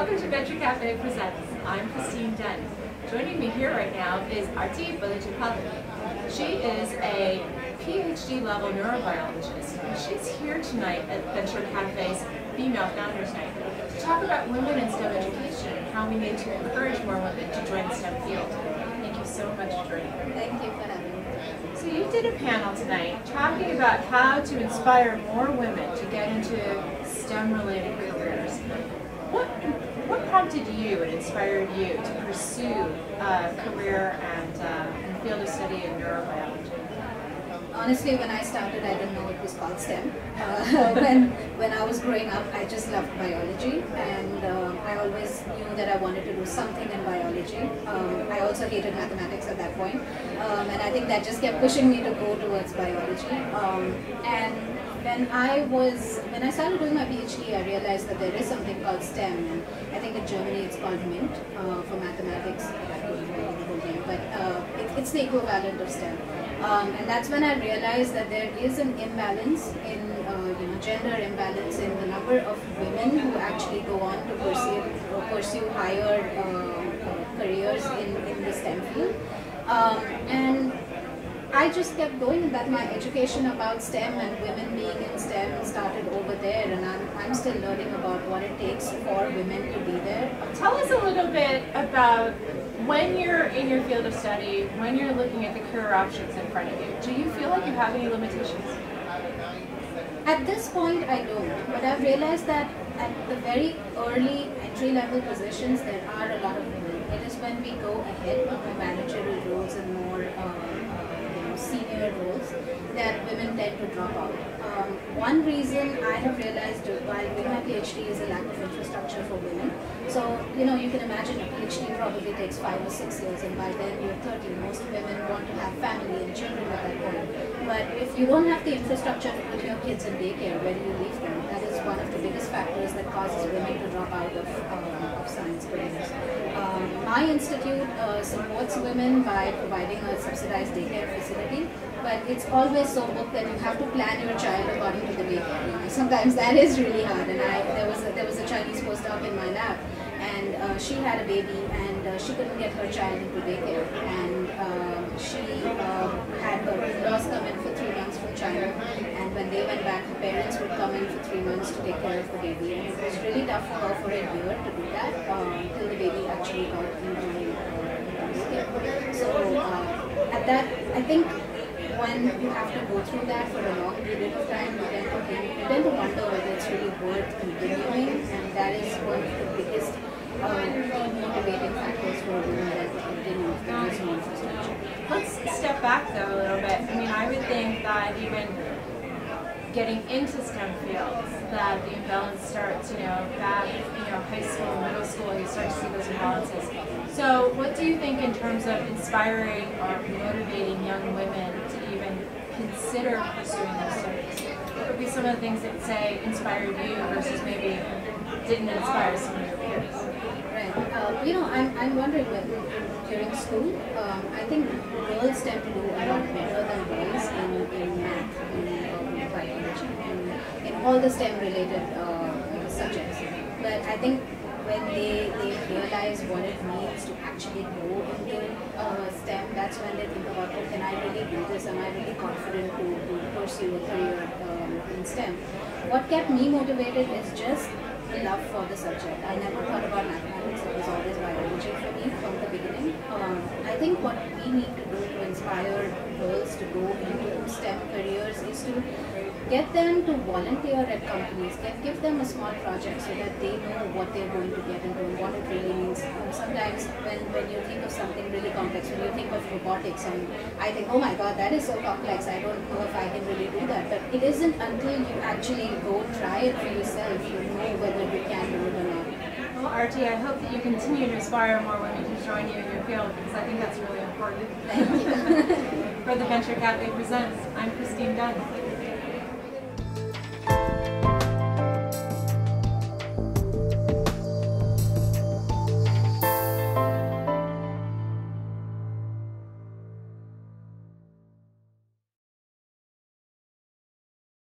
Welcome to Venture Café Presents. I'm Christine Dunn. Joining me here right now is Aarathi Balijiepalli. She is a PhD level neurobiologist, and she's here tonight at Venture Café's Female Founders Night to talk about women in STEM education and how we need to encourage more women to join the STEM field. Thank you so much for joining me. Thank you for having me. So you did a panel tonight talking about how to inspire more women to get into STEM-related careers. What prompted you and inspired you to pursue a career and field of study in neurobiology? Honestly, when I started, I didn't know it was called STEM. When I was growing up, I just loved biology, and I always knew that I wanted to do something in biology. I also hated mathematics at that point, and I think that just kept pushing me to go towards biology. And when I started doing my PhD, I realized that there is something called STEM, and I think in Germany it's called MINT for mathematics. I don't know the whole name, but it's the equivalent of STEM. And that's when I realized that there is an imbalance in gender imbalance in the number of women who actually go on to pursue higher careers in the STEM field. And I just kept going, and that my education about STEM and women being in STEM started over there, and I'm still learning about what it takes for women to be there. Tell us a little bit about when you're in your field of study, when you're looking at the career options in front of you, do you feel like you have any limitations? At this point, I don't, but I've realized that at the very early entry-level positions, there are a lot of women. It is when we go ahead of the managerial roles and more senior roles that women tend to drop out. One reason I have realized while doing my PhD is a lack of infrastructure for women. So, you can imagine a PhD probably takes 5 or 6 years, and by then you're 30. Most women want to have family and children at that point. But if you don't have the infrastructure to put your kids in daycare, where do you leave them? That is one of the biggest factors that causes women to drop out of science careers. My institute supports women by providing a subsidized daycare facility, but it's always so booked that you have to plan your child according to the daycare. Sometimes that is really hard. And there was a Chinese postdoc in my lab, and she had a baby, and she couldn't get her child into daycare, and she had her in-laws come in for 3 months from China, and when they went back, her parents would come in for 3 months to take care of the baby, and it was really tough for her for a year to do that until the baby actually got into daycare. So at that, I think when you have to go through that for a long period of time, you tend to wonder whether it's really worth continuing, and that is one of the biggest motivating factors for women that continue if there is no infrastructure. Let's step back though a little bit. I mean, I would think that even getting into STEM fields, that the imbalance starts, back, high school, middle school, you start to see those imbalances. So what do you think in terms of inspiring or motivating young women to even consider pursuing those studies? What would be some of the things that, say, inspired you versus maybe didn't inspire some of your peers? Right. I'm wondering during school, I think girls tend to do a lot better than boys in math, in biology, and in all the STEM-related subjects. But I think when they realize what it means to actually go into STEM, that's when they think about, oh, can I really do this? Am I really confident to pursue a career in STEM? What kept me motivated is just the love for the subject. I never thought about mathematics. It was always biology for me from the beginning. I think what we need to do to inspire girls to go into STEM careers is to get them to volunteer at companies, give them a small project so that they know what they're going to get into and what it really means. Sometimes when you think of something really complex, when you think of robotics, and I think, oh my god, that is so complex, I don't know if I can really do that. But it isn't until you actually go try it for yourself, you know whether you can do it or not. Well, Aarathi, I hope that you continue to inspire more women to join you in your field, because I think that's really important. Thank you. For the Venture Café Presents, I'm Christine Dunn.